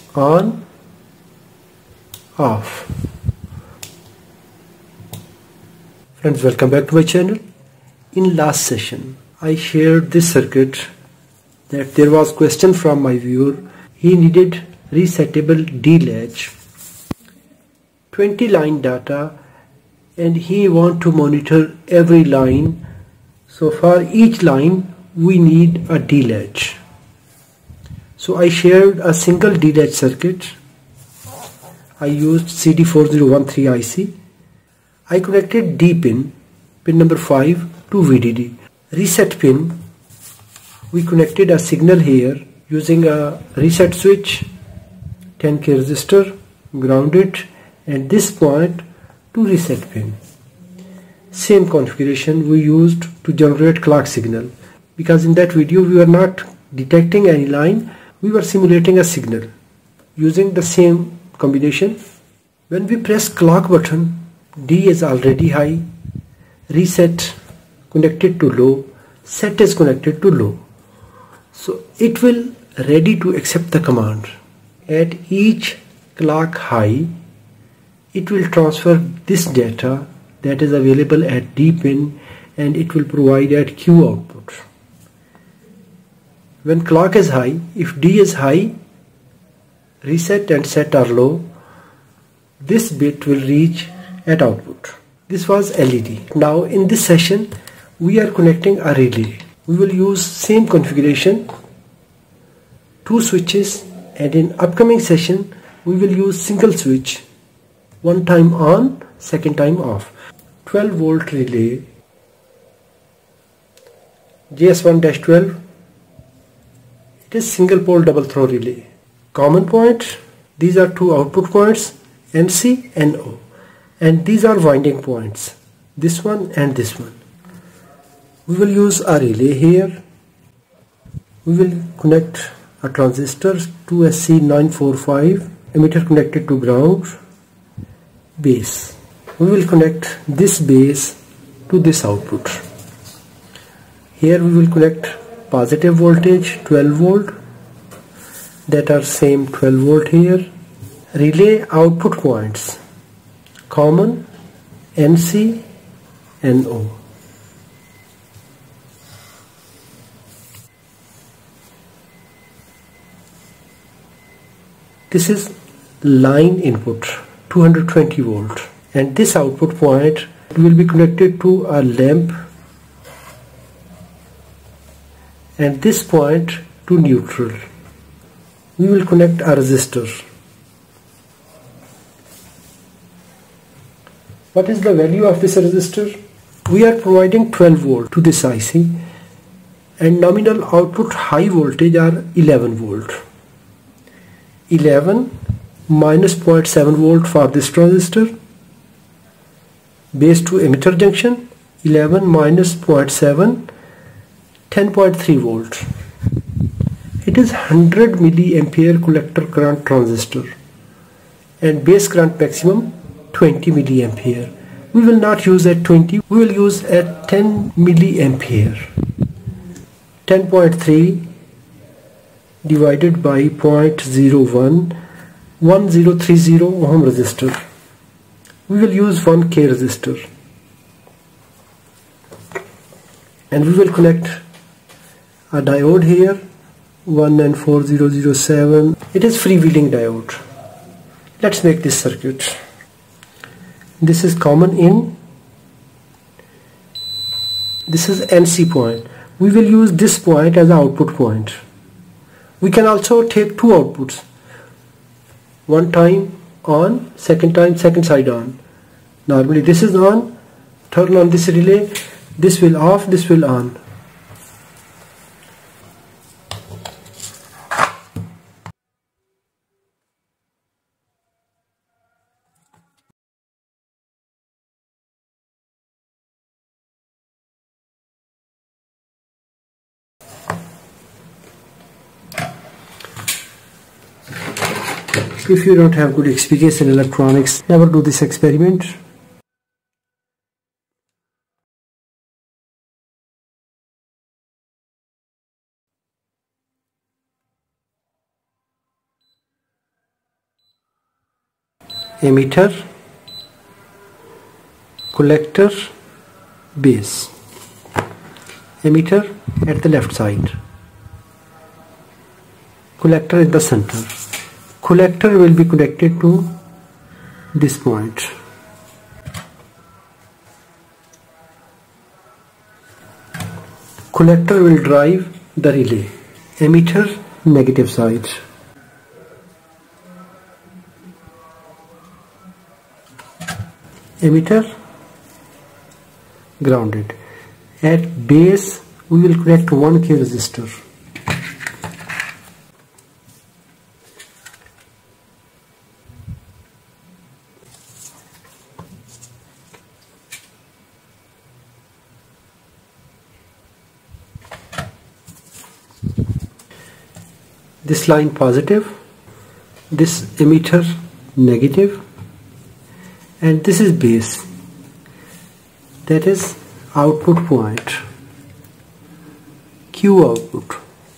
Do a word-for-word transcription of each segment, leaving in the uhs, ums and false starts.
on, off. Friends, welcome back to my channel. In last session I shared this circuit that there was question from my viewer. He needed resettable D latch, twenty line data, and he want to monitor every line. So for each line we need a D latch. So I shared a single D latch circuit. I used C D four zero one three I C. I connected D pin, pin number five, to V D D. Reset pin, we connected a signal here using a reset switch, ten K resistor, ground it, and this point to reset pin. Same configuration we used to generate clock signal, because in that video we were not detecting any line, we were simulating a signal using the same combination. When we press clock button, D is already high, reset connected to low, set is connected to low. So it will ready to accept the command. At each clock high, it will transfer this data that is available at D pin, and it will provide at Q output. When clock is high, if D is high, reset and set are low, this bit will reach at output. This was L E D. Now in this session we are connecting a relay. We will use same configuration, two switches, and in upcoming session we will use single switch, one time on, second time off. twelve volt relay, J S one dash twelve. It is single pole double throw relay. Common point, these are two output points, N C and O, and these are winding points, this one and this one. We will use a relay here. We will connect a transistor to S C nine four five, emitter connected to ground, base. We will connect this base to this output. Here we will connect positive voltage twelve volt, that are same twelve volt here. Relay output points, common, N C and O. This is line input two hundred twenty volt, and this output point will be connected to a lamp, and this point to neutral. We will connect a resistor. What is the value of this resistor? We are providing twelve volt to this I C, and nominal output high voltage are eleven volt. eleven minus zero point seven volt for this transistor, base to emitter junction, eleven minus zero point seven, ten point three volt. It is one hundred milliampere collector current transistor, and base current maximum twenty milliampere. We will not use at twenty, we will use at ten milliampere. ten point three divided by zero point zero one, one zero three zero ohm resistor. We will use one K resistor, and we will connect a diode here, one N four zero zero seven. It is freewheeling diode. Let's make this circuit. This is common in, this is N C point. We will use this point as an output point. We can also take two outputs, one time on, second time second side on. Normally this is on, turn on this relay, this will off, this will on. If you don't have good experience in electronics, never do this experiment. emitter, collector, base. Emitter at the left side, collector in the center. Collector will be connected to this point. Collector will drive the relay. Emitter negative side. Emitter grounded. At base we will connect one K resistor. This line positive, this emitter negative, and this is base, that is output point, Q output,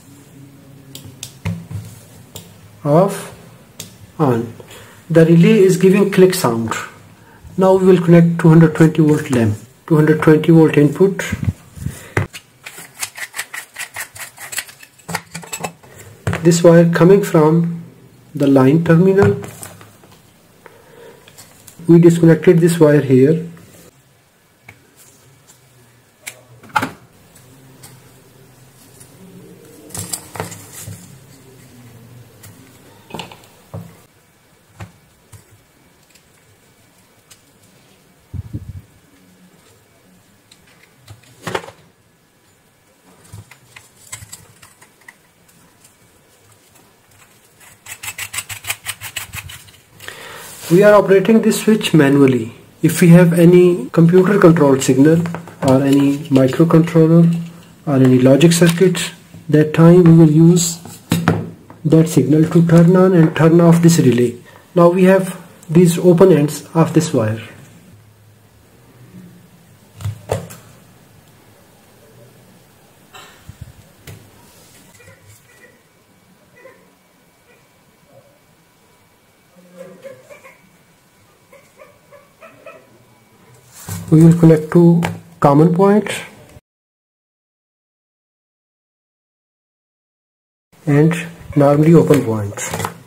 off, on. The relay is giving click sound. Now we will connect two hundred twenty volt lamp, two hundred twenty volt input. This wire coming from the line terminal. We disconnected this wire here. We are operating this switch manually. If we have any computer controlled signal or any microcontroller or any logic circuit, that time we will use that signal to turn on and turn off this relay. Now we have these open ends of this wire. We will connect to common point and normally open points.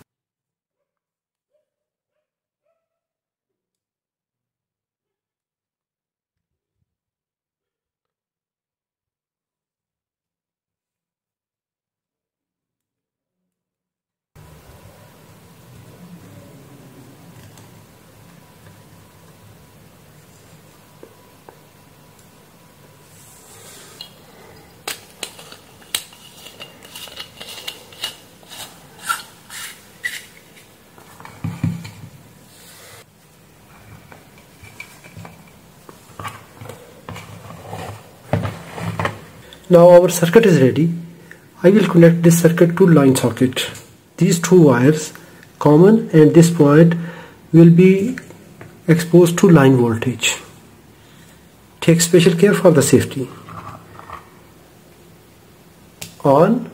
Now our circuit is ready. I will connect this circuit to line socket. These two wires, common and this point, will be exposed to line voltage. Take special care for the safety. On,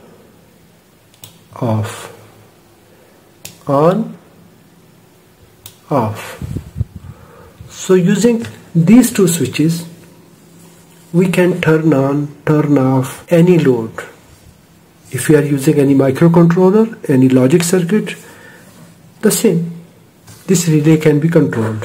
off, on, off. So using these two switches, we can turn on, turn off any load. If we are using any microcontroller, any logic circuit, the same. This relay can be controlled.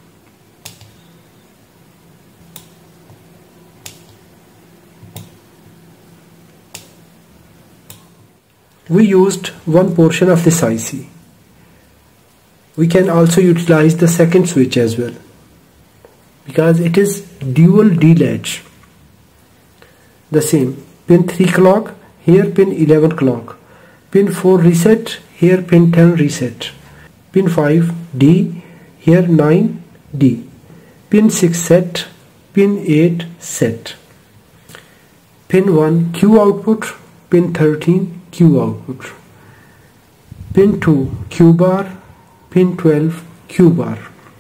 We used one portion of this I C. We can also utilize the second switch as well, because it is dual D latch. The same, pin three clock, here pin eleven clock, pin four reset, here pin ten reset, pin five D, here nine D, pin six set, pin eight set, pin one Q output, pin thirteen Q output, pin two Q bar, pin twelve Q bar.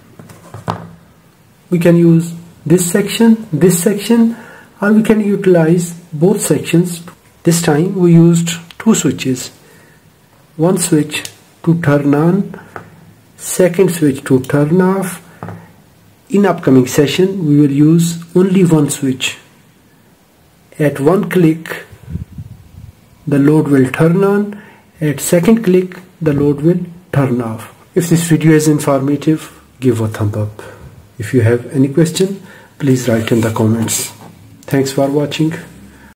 We can use this section, this section, or we can utilize both sections. This time we used two switches. One switch to turn on second switch to turn off. In upcoming session we will use only one switch. At one click the load will turn on, at second click the load will turn off. If this video is informative, give a thumb up. If you have any question, please write in the comments. Thanks for watching.